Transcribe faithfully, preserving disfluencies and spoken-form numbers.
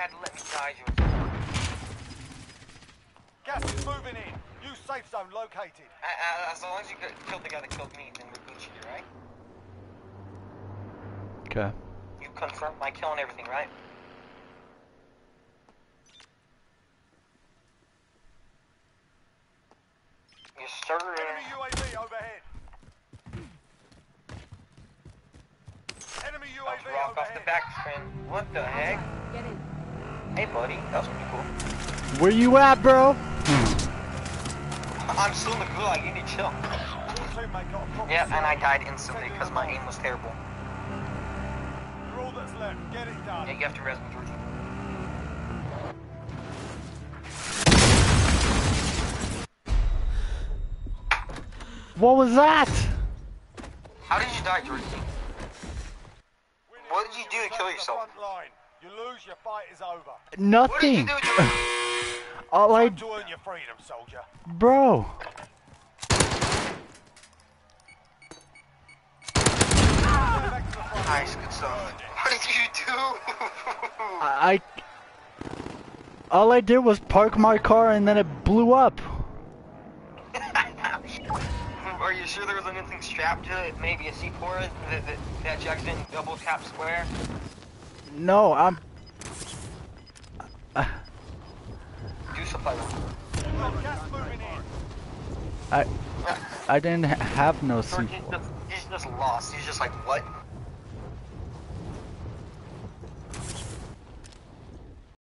had to let me die, George. Gas is moving in. New safe zone located. I, I, as long as you killed the guy that killed me, then we're Gucci, right? Okay. You confirmed my kill and everything, right? Yes, sir. Enemy U A V overhead. Enemy U A V Let's rock overhead. off the back, friend. What the heck? Get in. Hey, buddy. That was pretty cool. Where you at, bro? I'm still in the gulag. You need to chill. Your teammate got a proper Yeah, and I sight. died instantly because my aim was terrible. You're all that's left. Get it done. Yeah, you have to res me, Georgie. What was that? How did you die, Georgie? Winning, What did you do to return kill the yourself? front line. You lose, your fight is over. What did you Nothing. do, Georgie? All I, Time to earn your freedom, soldier. bro. Back to the front. Nice, good stuff. What did you do? I, I. All I did was park my car and then it blew up. Are you sure there wasn't anything strapped to it? Maybe a C four that, that, that jacks in double tap square? No, I'm. Do supply one. Gas moving in. I. I didn't ha have no C George, he's four. just, he's just lost. He's just like, what?